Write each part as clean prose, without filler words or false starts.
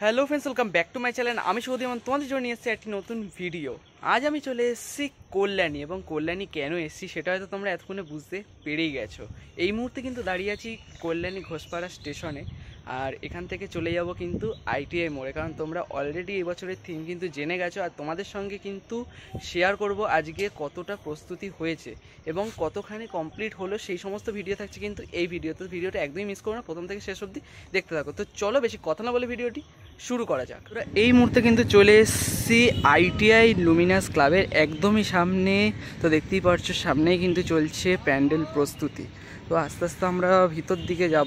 Hello friends, welcome back to my channel. আমি সৌদিমান তোমাদের জন্য নিয়ে এসেছি একটি নতুন ভিডিও। আজ আমি চলে এসেছি কল্যাণী, এবং কল্যাণী কেন এসেছি সেটা হয়তো তোমরা এতক্ষণে বুঝতে পেরেই গেছো। এই মুহূর্তে কিন্তু দাঁড়িয়ে আছি কল্যাণী ঘোষপাড়া স্টেশনে, আর এখান থেকে চলে যাব কিন্তু আইটিআই মোড়ে, কারণ তোমরা অলরেডি এই বছরের থিম কিন্তু জেনে গেছো। আর তোমাদের সঙ্গে কিন্তু শেয়ার করব আজকে কতটা প্রস্তুতি হয়েছে এবং কতখানি কমপ্লিট হলো, সেই সমস্ত ভিডিও থাকছে কিন্তু এই ভিডিওতে। ভিডিওটা একদমই মিস করো না, প্রথম থেকে শেষ অবধি দেখতে থাকো। তো চলো বেশি কথা না বলে ভিডিওটি শুরু করা যাক। এই মুহূর্তে কিন্তু চলে এসেছি আইটিআই লুমিনাস ক্লাবের একদমই সামনে। তো দেখতেই পাচ্ছ সামনেই কিন্তু চলছে প্যান্ডেল প্রস্তুতি। তো আস্তে আস্তে আমরা ভিতর দিকে যাব।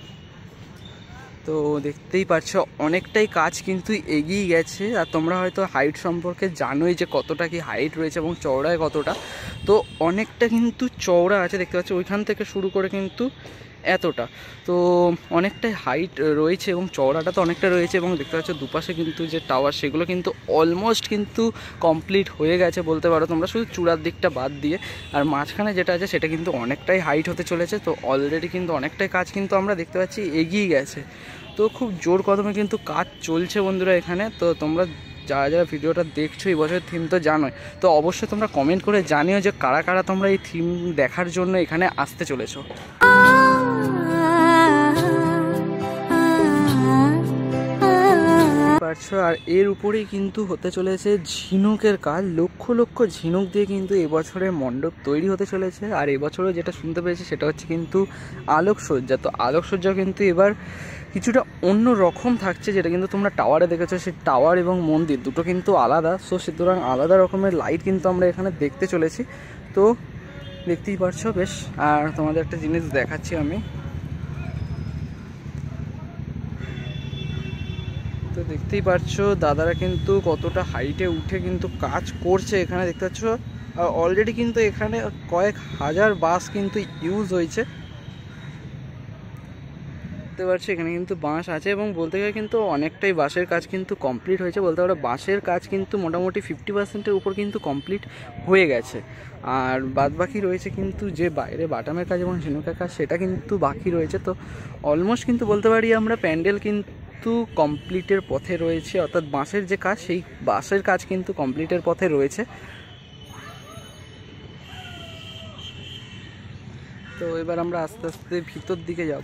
তো দেখতেই পাচ্ছ অনেকটাই কাজ কিন্তু এগিয়ে গেছে। আর তোমরা হয়তো হাইট সম্পর্কে জানোই যে কতটা কি হাইট রয়েছে এবং চওড়ায় কতটা। তো অনেকটা কিন্তু চওড়া আছে, দেখতে পাচ্ছ ওইখান থেকে শুরু করে কিন্তু এতটা। তো অনেকটাই হাইট রয়েছে এবং চওড়াটা তো অনেকটা রয়েছে। এবং দেখতে পাচ্ছ দুপাশে কিন্তু যে টাওয়ার সেগুলো কিন্তু অলমোস্ট কিন্তু কমপ্লিট হয়ে গেছে বলতে পারো তোমরা, শুধু চূড়ার দিকটা বাদ দিয়ে। আর মাঝখানে যেটা আছে সেটা কিন্তু অনেকটাই হাইট হতে চলেছে। তো অলরেডি কিন্তু অনেকটাই কাজ কিন্তু আমরা দেখতে পাচ্ছি এগিয়ে গেছে। তো খুব জোর কদমে কিন্তু কাজ চলছে বন্ধুরা এখানে। তো তোমরা যারা যারা ভিডিওটা দেখছো এই বছরের থিম তো জানোই। তো অবশ্যই তোমরা কমেন্ট করে জানিও যে কারা কারা তোমরা এই থিম দেখার জন্য এখানে আসতে চলেছো। আর এর উপরেই কিন্তু হতে চলেছে ঝিনুকের কাজ। লক্ষ লক্ষ ঝিনুক দিয়ে কিন্তু এবছরে মণ্ডপ তৈরি হতে চলেছে। আর এবছরও যেটা শুনতে পেয়েছি সেটা হচ্ছে কিন্তু আলোকসজ্জা। তো আলোকসজ্জা কিন্তু এবার কিছুটা অন্য রকম থাকছে, যেটা কিন্তু তোমরা টাওয়ারে দেখেছো। সেই টাওয়ার এবং মন্দির দুটো কিন্তু আলাদা। সো সুতরাং আলাদা রকমের লাইট কিন্তু আমরা এখানে দেখতে চলেছি। তো দেখতেই পারছো বেশ। আর তোমাদের একটা জিনিস দেখাচ্ছি আমি। তো দেখতেই পাচ্ছো দাদারা কিন্তু কতটা হাইটে উঠে কিন্তু কাজ করছে এখানে, দেখতে পাচ্ছ। আর অলরেডি কিন্তু এখানে কয়েক হাজার বাঁশ কিন্তু ইউজ হয়েছে, দেখতে পাচ্ছি এখানে কিন্তু বাঁশ আছে। এবং বলতে গেলে কিন্তু অনেকটাই বাঁশের কাজ কিন্তু কমপ্লিট হয়েছে বলতে পারো। বাঁশের কাজ কিন্তু মোটামুটি 50%-এর উপর কিন্তু কমপ্লিট হয়ে গেছে। আর বাদ বাকি রয়েছে কিন্তু যে বাইরে বাটামের কাজ এবং ঝিনুকের কাজ সেটা কিন্তু বাকি রয়েছে। তো অলমোস্ট কিন্তু বলতে পারি আমরা প্যান্ডেল কিন্তু কমপ্লিটের পথে রয়েছে, অর্থাৎ বাঁশের যে কাজ সেই বাঁশের কাজ কিন্তু কমপ্লিটের পথে রয়েছে। তো এবার আমরা আস্তে আস্তে ভিতর দিকে যাব।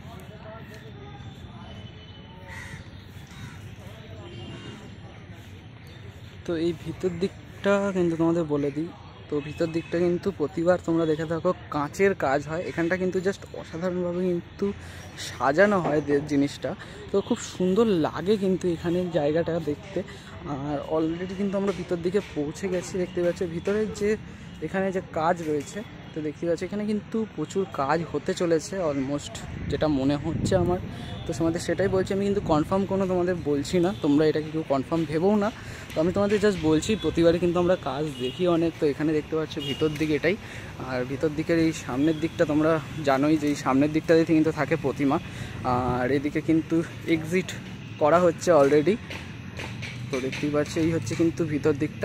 তো এই ভিতর দিকটা কিন্তু তোমাদের বলে দিই। তো ভিতর দিকটা কিন্তু প্রতিবার তোমরা দেখে থাকো কাঁচের কাজ হয়। এখানটা কিন্তু জাস্ট অসাধারণভাবে কিন্তু সাজানো হয় জিনিসটা। তো খুব সুন্দর লাগে কিন্তু এখানে জায়গাটা দেখতে। আর অলরেডি কিন্তু আমরা ভিতর দিকে পৌঁছে গেছি। দেখতে পাচ্ছি ভিতরের যে এখানে যে কাজ রয়েছে, তো দেখতে পাচ্ছি এখানে কিন্তু প্রচুর কাজ হতে চলেছে অলমোস্ট, যেটা মনে হচ্ছে আমার। তো তোমাদের সেটাই বলছি, আমি কিন্তু কনফার্ম কোনো তোমাদের বলছি না, তোমরা এটাকে কেউ কনফার্ম ভেবেও না। তো আমি তোমাদের জাস্ট বলছি প্রতিবারই কিন্তু আমরা কাজ দেখি অনেক। তো এখানে দেখতে পাচ্ছ ভিতর দিকে এটাই। আর ভিতর দিকের এই সামনের দিকটা তোমরা জানোই যে এই সামনের দিকটাতে কিন্তু থাকে প্রতিমা। আর এদিকে কিন্তু এক্সিট করা হচ্ছে অলরেডি। তো দেখতেই পাচ্ছি এই হচ্ছে কিন্তু ভিতর দিকটা।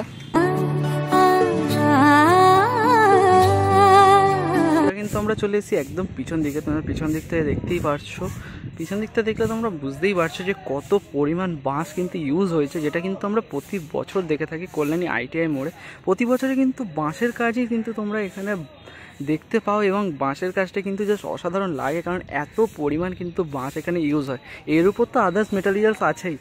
কিন্তু আমরা চলে এসেছি একদম পিছন দিকে। তোমরা পিছন দিক থেকে দেখতেই পারছো। পিছন দিকটা দেখলে তোমরা বুঝতেই পারছো যে কত পরিমাণ বাঁশ কিন্তু ইউজ হয়েছে, যেটা কিন্তু আমরা প্রতি বছর দেখে থাকি কল্যাণী আইটিআই মোড়ে। প্রতি বছরে কিন্তু বাঁশের কাজই কিন্তু তোমরা এখানে দেখতে পাও। এবং বাঁশের কাজটা কিন্তু জাস্ট অসাধারণ লাগে, কারণ এত পরিমাণ কিন্তু বাঁশ এখানে ইউজ হয়। এর উপর তো আদার্স মেটেরিয়ালস আছেই।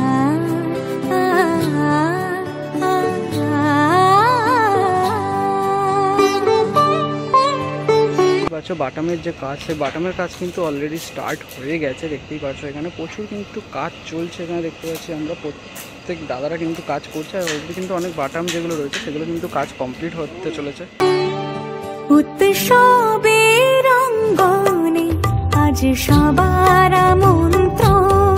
বাটামের যে কাজ, সেই বাটামের কাজ কিন্তু অলরেডি স্টার্ট হয়ে গেছে। দেখতেই পাচ্ছ এখানে প্রচুর কিন্তু কাজ চলছে। এখানে দেখতে পাচ্ছি আমরা প্রত্যেক দাদারা কিন্তু কাজ করছে। আর অলরেডি কিন্তু অনেক বাটাম যেগুলো রয়েছে সেগুলো কিন্তু কাজ কমপ্লিট হতে চলেছে। উৎসবের অঙ্গনে আজ সবার আমন্ত্রণ,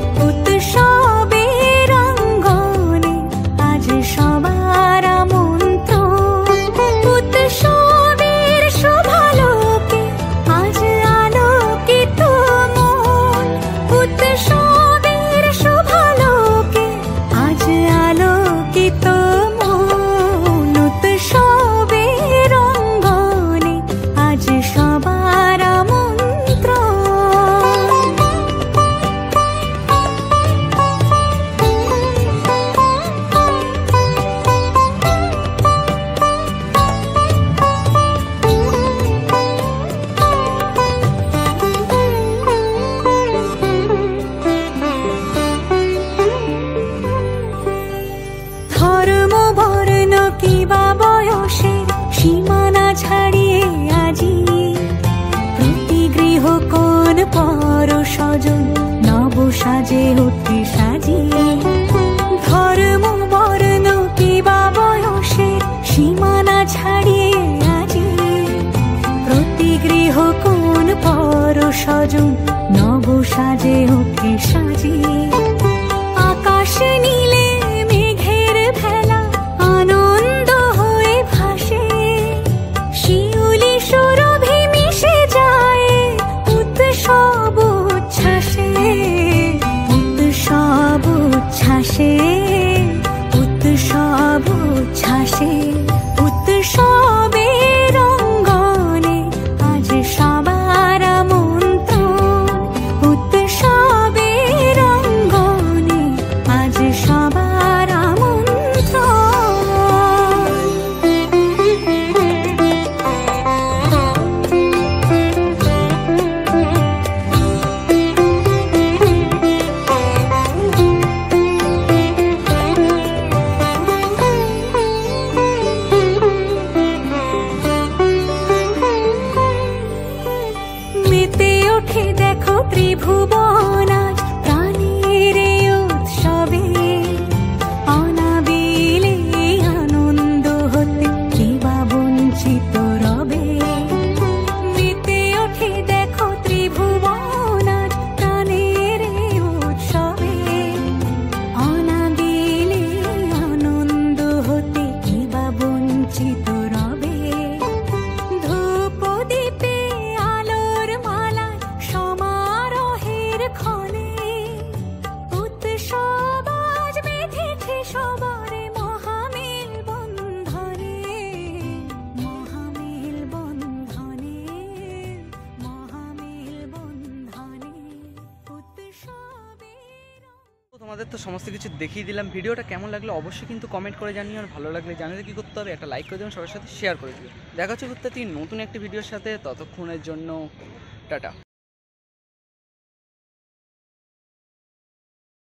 উৎসবের অঙ্গনে আজ সবার আমন্ত্রণ, উৎসবের শোভালোকে আজ আলোকিত মন, উৎসবের শোভালোকে আজ আলোকিত মন, উৎসবের অঙ্গনে আজ সবার আমন্ত্রণ। স্বজন নব সাজে উঠে সাজিয়ে। ধর্ম বর্ণ কিবা বয়সের সীমানা ছাড়িয়ে আজি প্রতি গৃহ কোন পর স্বজন নব সাজে উঠে সাজিয়ে। আকাশ নীলে মেঘের ভেলা আনন্দ হয়ে ভাসে, শিউলি সুরভি মিশে যায় উৎসব উচ্ছ্বাসে, উৎসব উচ্ছ্বাসে, উৎসব উচ্ছ্বাসে। উৎসবের অঙ্গনে আজ সবার আমন্ত্রণ, উৎসবের অঙ্গনে আজ সবার মেতে ওঠে দেখো ত্রিভুবন আজ প্রাণের উৎসবে। অনাবিলে আনন্দ হতে কিবা বঞ্চিত রবে। মেতে ওঠে দেখো ত্রিভুবন আজ প্রাণের উৎসবে। অনাবিলে আনন্দ হতে কিবা বঞ্চিত রবে। ধূপ দীপে আলোর মালায় সমারোহের ক্ষণে উৎসব আজ বেঁধেছে সবারে মহামেল বন্ধনে, মহামেল বন্ধনে, মহামেল বন্ধনে। উৎসবের তোমাদের তো সমস্ত কিছু দেখিয়ে দিলাম। ভিডিওটা কেমন লাগলো অবশ্যই কিন্তু কমেন্ট করে জানিও, আর ভালো লাগলে জানাতে কী করতে হবে, একটা লাইক করে দেবেন, সবার সাথে শেয়ার করে দিও। দেখা হচ্ছে নতুন একটি ভিডিওর সাথে, ততক্ষণের জন্য টাটা।